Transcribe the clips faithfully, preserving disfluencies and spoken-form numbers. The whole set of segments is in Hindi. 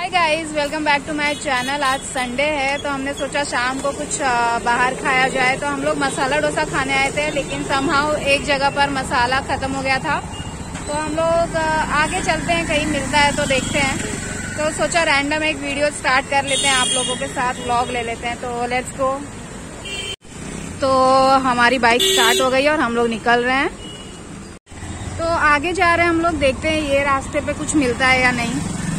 Hi guys, welcome back to my channel. आज संडे है तो हमने सोचा शाम को कुछ बाहर खाया जाए। तो हम लोग मसाला डोसा खाने आए थे, लेकिन समहाउ एक जगह पर मसाला खत्म हो गया था। तो हम लोग आगे चलते हैं, कहीं मिलता है तो देखते हैं। तो सोचा रैंडम एक वीडियो स्टार्ट कर लेते हैं, आप लोगों के साथ व्लॉग ले लेते हैं। तो लेट्स गो। तो हमारी बाइक स्टार्ट हो गई और हम लोग निकल रहे हैं। तो आगे जा रहे हैं हम लोग, देखते हैं ये रास्ते पे कुछ मिलता है या नहीं।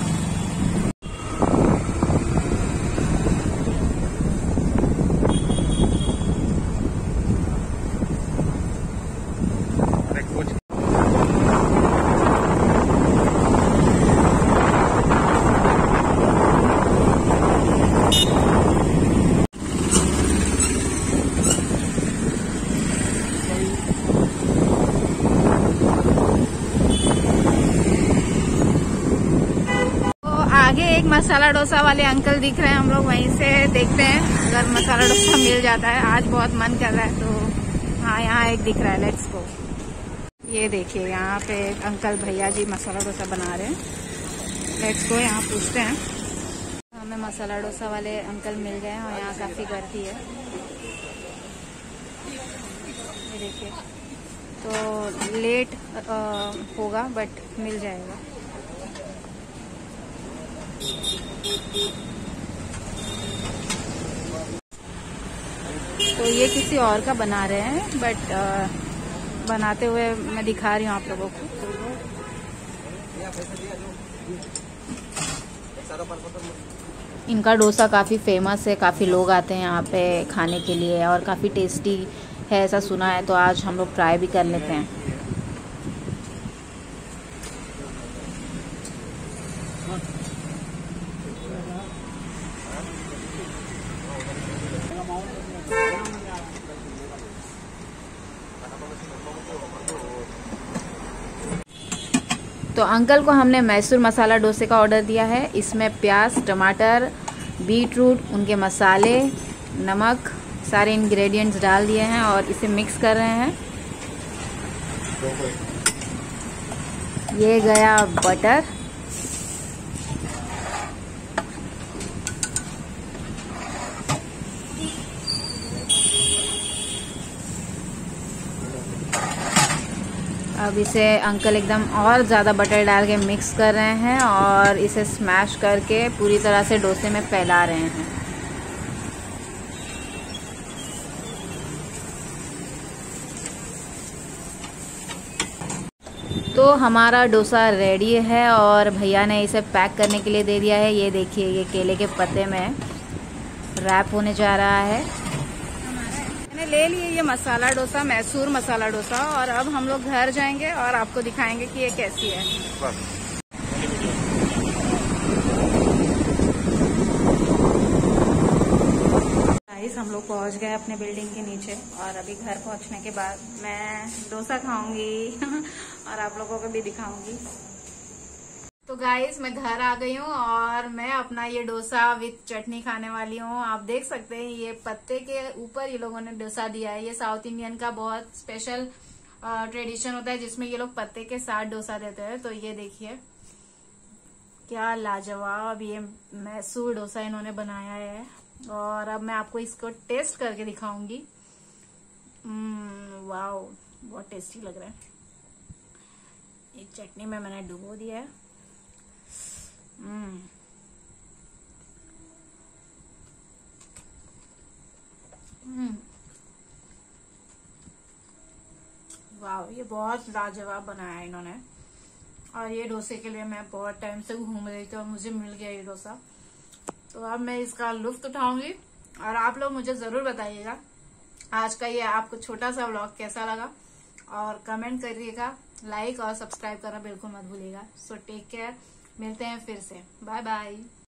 आगे एक मसाला डोसा वाले अंकल दिख रहे हैं, हम लोग वहीं से देखते हैं अगर मसाला डोसा मिल जाता है। आज बहुत मन कर रहा है। तो हाँ, यहाँ एक दिख रहा है, लेट्स गो। ये देखिए, यहाँ पे एक अंकल भैया जी मसाला डोसा बना रहे हैं। लेट्स गो, यहाँ पूछते हैं। हमें मसाला डोसा वाले अंकल मिल गए हैं और यहाँ काफी गर्दी है। ये देखिए, तो लेट आ, होगा बट मिल जाएगा। तो ये किसी और का बना रहे हैं, बट आ, बनाते हुए मैं दिखा रही हूँ आप लोगों को। इनका डोसा काफ़ी फेमस है, काफ़ी लोग आते हैं यहाँ पे खाने के लिए और काफ़ी टेस्टी है ऐसा सुना है। तो आज हम लोग ट्राई भी कर लेते हैं। तो अंकल को हमने मैसूर मसाला डोसे का ऑर्डर दिया है। इसमें प्याज, टमाटर, बीट रूट, उनके मसाले, नमक, सारे इंग्रेडिएंट्स डाल दिए हैं और इसे मिक्स कर रहे हैं। ये गया बटर, अब इसे अंकल एकदम और ज़्यादा बटर डाल के मिक्स कर रहे हैं और इसे स्मैश करके पूरी तरह से डोसे में फैला रहे हैं। तो हमारा डोसा रेडी है और भैया ने इसे पैक करने के लिए दे दिया है। ये देखिए, ये केले के पत्ते में रैप होने जा रहा है। मैंने ले लिए ये मसाला डोसा, मैसूर मसाला डोसा, और अब हम लोग घर जाएंगे और आपको दिखाएंगे कि ये कैसी है। गाइस, हम लोग पहुंच गए अपने बिल्डिंग के नीचे और अभी घर पहुंचने के बाद मैं डोसा खाऊंगी और आप लोगों को भी दिखाऊंगी। तो गाइस, मैं घर आ गई हूँ और मैं अपना ये डोसा विद चटनी खाने वाली हूँ। आप देख सकते हैं ये पत्ते के ऊपर ये लोगों ने डोसा दिया है। ये साउथ इंडियन का बहुत स्पेशल ट्रेडिशन होता है जिसमें ये लोग पत्ते के साथ डोसा देते हैं। तो ये देखिए क्या लाजवाब ये मैसूर डोसा इन्होंने बनाया है और अब मैं आपको इसको टेस्ट करके दिखाऊंगी। वाओ, बहुत टेस्टी लग रहा है। एक चटनी में मैंने डुबो दिया है। हम्म वाह, ये बहुत लाजवाब बनाया है इन्होंने। और ये डोसे के लिए मैं बहुत टाइम से घूम रही थी और मुझे मिल गया ये डोसा। तो अब मैं इसका लुत्फ उठाऊंगी और आप लोग मुझे जरूर बताइएगा आज का ये आपको छोटा सा व्लॉग कैसा लगा और कमेंट करिएगा। लाइक और सब्सक्राइब करना बिल्कुल मत भूलिएगा। सो टेक केयर, मिलते हैं फिर से। Bye bye.